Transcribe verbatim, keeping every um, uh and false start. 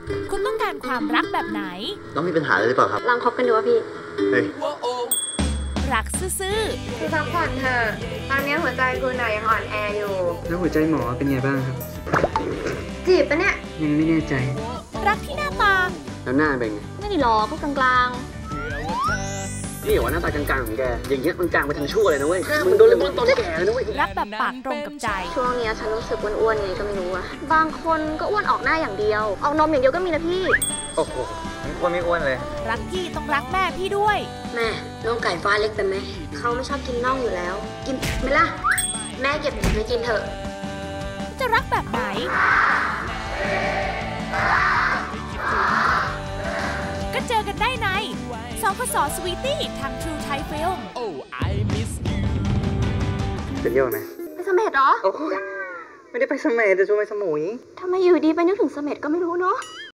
คุณต้องการความรักแบบไหนน้องมีปัญหาอะไรหรือเปล่าครับลองคบกันดูว่าพี่เฮ้ยรักซื่อๆคือพักผ่อนเถอะตอนนี้หัวใจคุณน่ะยังอ่อนแออยู่แล้วหัวใจหมอเป็นไงบ้างครับจีบปะเนี่ยยังไม่แน่ใจรักที่หน้าตาแล้วหน้าเป็นไงไม่ได้หรอกก็กลางๆนี่อย่าว่าหน้าตากลางๆของแกอย่างเงี้ยมันกลางไปทางชั่วเลยนะเว้ยมึงโดนเลยมึงตอนแก่เลยนะเว้ยรักแบบปากตรงกับใจช่วงนี้ฉันรู้สึกอ้วนๆไงก็ไม่รู้อะบางคนก็อ้วนออกหน้าอย่างเดียวออกนมอย่างเดียวก็มีนะพี่โอ้โหอ้วนไม่อ้วนเลยรักพี่ต้องรักแม่พี่ด้วยแม่น้องไก่ฟ้าเล็กไปไหมเขาไม่ชอบกินน่องอยู่แล้วกินไหมล่ะแม่เก็บไปกินเถอะจะรักแบบไหนก็เจอกันได้ในสคสสวีตี้ทาง True Thai Film ไปเที่ยวไหมไปเสม็ดเหรอโอ้ไม่ได้ไปเสม็ดแต่ชวนไปสมุยทำไมอยู่ดีไปนึกถึงเสม็ดก็ไม่รู้เนาะ